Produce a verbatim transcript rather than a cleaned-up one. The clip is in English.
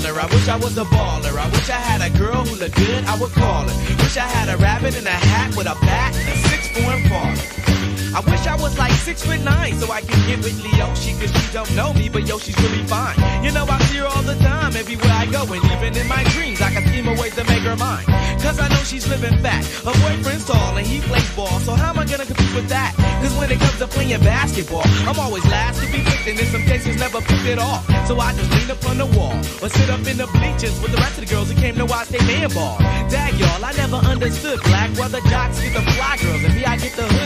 baller. I wish I was a baller. I wish I had a girl who looked good, I would call her. Wish I had a rabbit in a hat with a bat and a six-foot parlor. I wish I was like six foot nine so I could get with Leoshi, cause she don't know me, but yo, she's really fine. You know, I see her all the time, everywhere I go, and even in my dreams, I can scheme a way to make her mine. Cause I know she's living fat, her boyfriend's tall, and he plays ball, so how am I gonna compete with that? Cause when it comes to playing basketball, I'm always last to be picked, and in some cases never picked at all. So I just lean up on the wall, or sit up in the bleachers with the rest of the girls who came to watch they man ball. Dag y'all, I never understood black, why the jocks get the fly girls, and me I get the hood